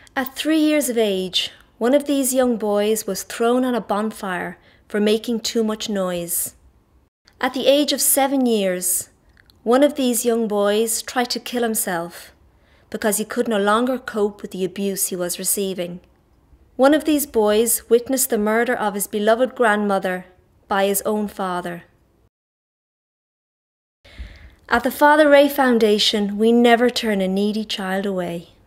At 3 years of age, one of these young boys was thrown on a bonfire for making too much noise. At the age of 7 years, one of these young boys tried to kill himself because he could no longer cope with the abuse he was receiving. One of these boys witnessed the murder of his beloved grandmother by his own father. At the Father Ray Foundation, we never turn a needy child away.